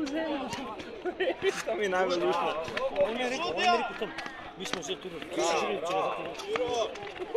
žena. To mi je najbolj luštno. On mi je rekao, Tom, mi smo že tu, ti si živjeli če